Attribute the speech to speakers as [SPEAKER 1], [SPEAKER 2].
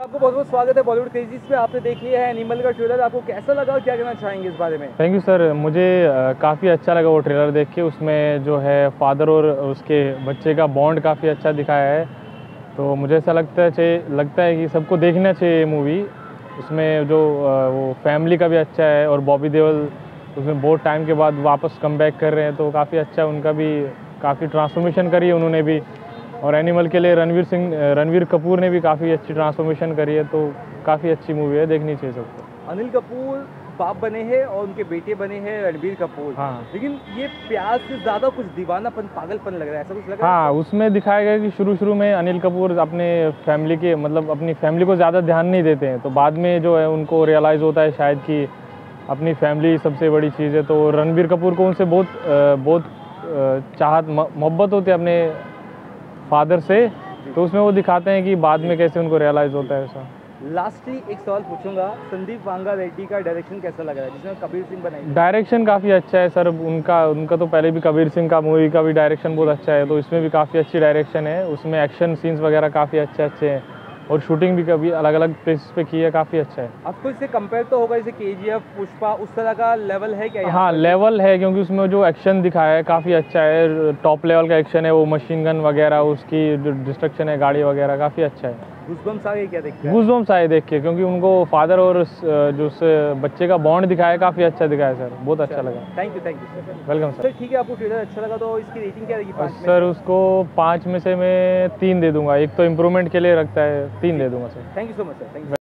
[SPEAKER 1] आपको बहुत बहुत स्वागत है बॉलीवुड क्रेजीज में। आपने देख लिया है एनिमल का ट्रेलर, आपको कैसा लगा और क्या कहना चाहेंगे इस बारे में?
[SPEAKER 2] Thank you sir. मुझे काफ़ी अच्छा लगा वो ट्रेलर देख के। उसमें जो है फादर और उसके बच्चे का बॉन्ड काफ़ी अच्छा दिखाया है। तो मुझे ऐसा लगता है कि सबको देखना चाहिए ये मूवी। उसमें जो वो फैमिली का भी अच्छा है और बॉबी देओल उसमें बहुत टाइम के बाद वापस कम बैक कर रहे हैं, तो काफ़ी अच्छा है। उनका भी काफ़ी ट्रांसफॉर्मेशन करी है उन्होंने भी। और एनिमल के लिए रणवीर कपूर ने भी काफ़ी अच्छी ट्रांसफॉर्मेशन करी है। तो काफ़ी अच्छी मूवी है, देखनी चाहिए सबको।
[SPEAKER 1] अनिल कपूर बाप बने हैं और उनके बेटे बने हैं रणबीर कपूर।
[SPEAKER 2] हाँ,
[SPEAKER 1] लेकिन ये प्यार से ज़्यादा कुछ दीवानापन, पागलपन लग रहा है, ऐसा कुछ लग रहा है?
[SPEAKER 2] हाँ, उसमें दिखाया गया कि शुरू में अनिल कपूर अपने फैमिली के अपनी फैमिली को ज़्यादा ध्यान नहीं देते हैं। तो बाद में जो है उनको रियलाइज़ होता है शायद कि अपनी फैमिली सबसे बड़ी चीज़ है। तो रणबीर कपूर को उनसे बहुत चाहत मोहब्बत होती है अपने फादर से। तो उसमें वो दिखाते हैं कि बाद में कैसे उनको रियलाइज़ होता है ऐसा।
[SPEAKER 1] लास्टली एक सवाल पूछूंगा, संदीप वांगा रेड्डी का डायरेक्शन कैसा लग रहा है, जिसमें कबीर सिंह बनाई?
[SPEAKER 2] डायरेक्शन काफ़ी अच्छा है सर। उनका तो पहले भी कबीर सिंह का मूवी का भी डायरेक्शन बहुत अच्छा है, तो इसमें भी काफ़ी अच्छी डायरेक्शन है। उसमें एक्शन सीन्स वगैरह काफ़ी अच्छे हैं और शूटिंग भी कभी अलग अलग प्लेसेस पे की है, काफ़ी अच्छा है।
[SPEAKER 1] आपको इससे कंपेयर तो होगा, जैसे KGF, पुष्पा, उस तरह का लेवल है क्या?
[SPEAKER 2] हाँ, लेवल है, क्योंकि उसमें जो एक्शन दिखाया है काफ़ी अच्छा है। टॉप लेवल का एक्शन है, वो मशीन गन वगैरह, उसकी जो डिस्ट्रक्शन है गाड़ी वगैरह, काफ़ी अच्छा है।
[SPEAKER 1] गूज़बम्स आ गए क्या देख के?
[SPEAKER 2] गूज़बम्स आए देख के, क्योंकि उनको फादर और जो उस बच्चे का बॉन्ड दिखाया है काफ़ी अच्छा दिखाया है सर। बहुत अच्छा लगा।
[SPEAKER 1] Thank you sir.
[SPEAKER 2] Welcome
[SPEAKER 1] sir
[SPEAKER 2] sir.
[SPEAKER 1] ठीक है, आपको ट्रेलर अच्छा लगा तो इसकी रेटिंग क्या रहेगी 5 में
[SPEAKER 2] सर
[SPEAKER 1] से?
[SPEAKER 2] उसको 5 में से मैं 3 दे दूंगा। एक तो इम्प्रूवमेंट के लिए रखता है, 3 दे दूंगा sir.
[SPEAKER 1] Thank you so much sir, thank you.